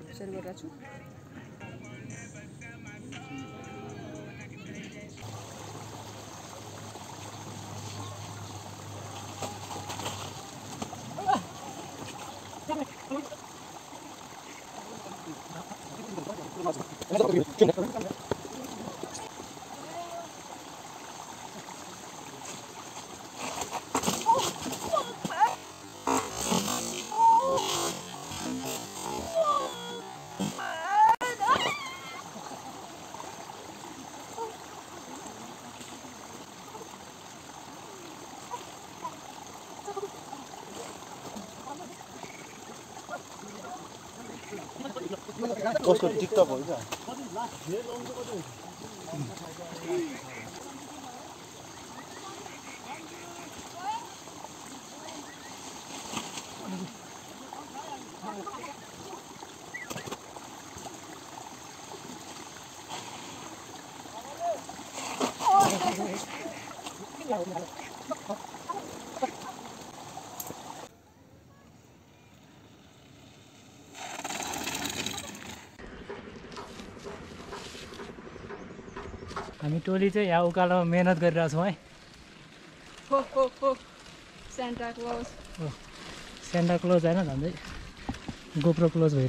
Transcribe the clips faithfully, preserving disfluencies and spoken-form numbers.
Share गरिरहेको छु। कसको टिकटक हो क्या? हामी टोली चाहिँ यहाँ उकालोमा मेहनत गरिरहेको छौँ है। हो हो हो सेन्टा क्लज हो सेन्टा क्लोज होइन झन्डै गोप्रो क्लोज भएर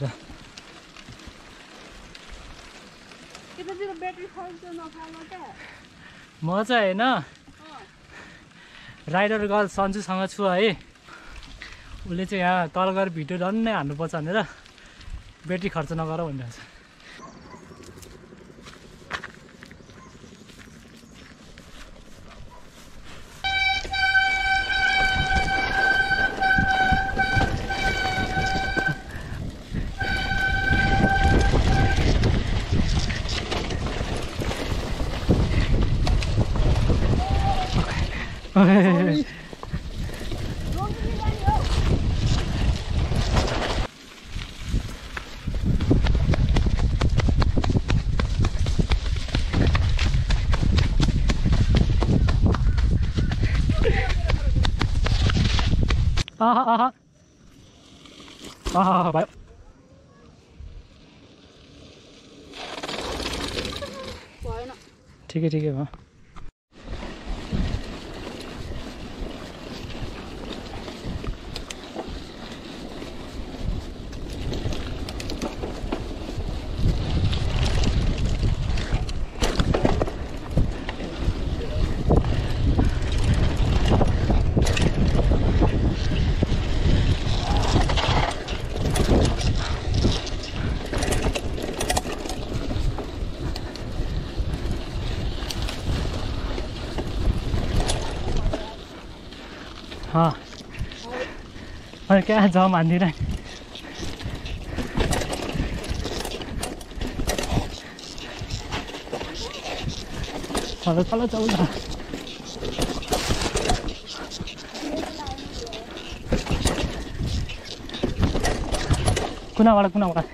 म चाहिँ होइन राइडर गर्ल सन्जुसँग छु है। उसले चाहिँ यहाँ तल गएर भिडियो डन्नै हान्नुपर्छ भनेर ब्याट्री खर्च नगर भनिरहेको छ। आहा आहा आहा भयो ठिकै ठिकै भयो। हाँ अरे क्या जाओ मंदिर है चलो चलो चलो ना कुना वाला कुना वाला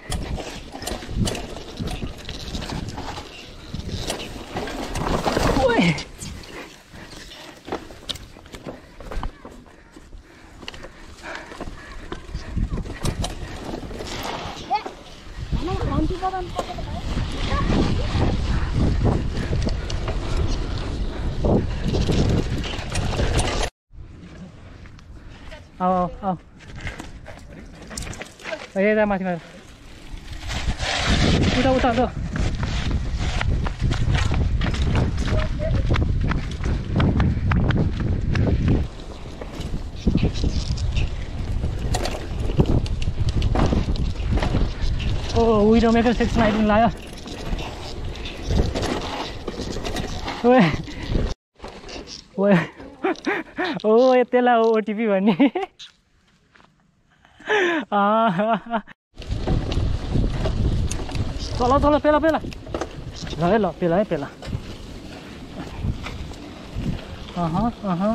आओ आओ ये दा माथि माथि उता उता उता ओ विडो मेकर सेक्सन आइदिनु लाग्यो ओए ओए ओ त्यसलाई ओटिपी भन्ने चल चल पेला पेला ल है ल पेला है पेला अह अह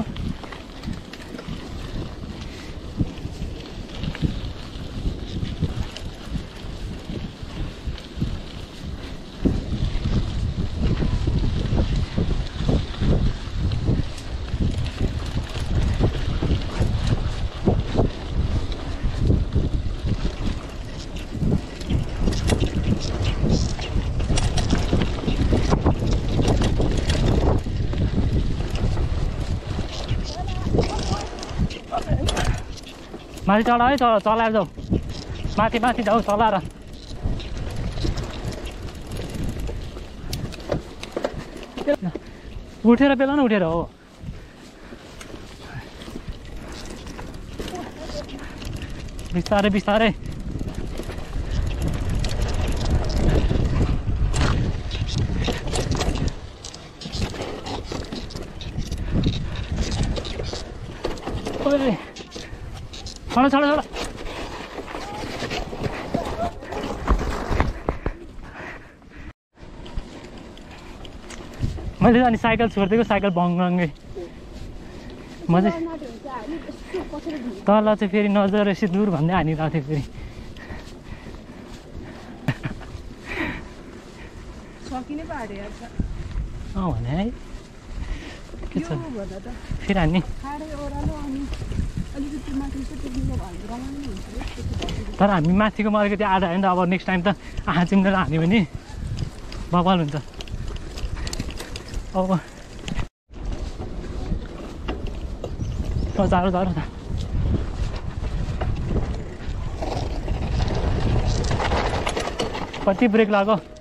माथि चढ है चढ चलाएर जाऊ माथि माथि जाऊ चलाएर उठेर बेला न उठेर हो बिस्तारै बिस्तारै ओए छोड छोड छोड मैले अनि साइकल छोडिदिएको साइकल बङ्गङ्गै म चाहिँ तल चाहिँ फेरि नजर यसो दूर भन्दै हानिरहेको थिएँ फेरि सकिने पो हारे यार अँ भने है के छ फेरि हान्ने तर हामी माथिको मरेको त्यो आधा होइन अब नेक्स्ट टाइम त आँखा चिम्लेर हान्यो भने बवाल हुन्छ अब जाडो जाडो कति ब्रेक लाग्यो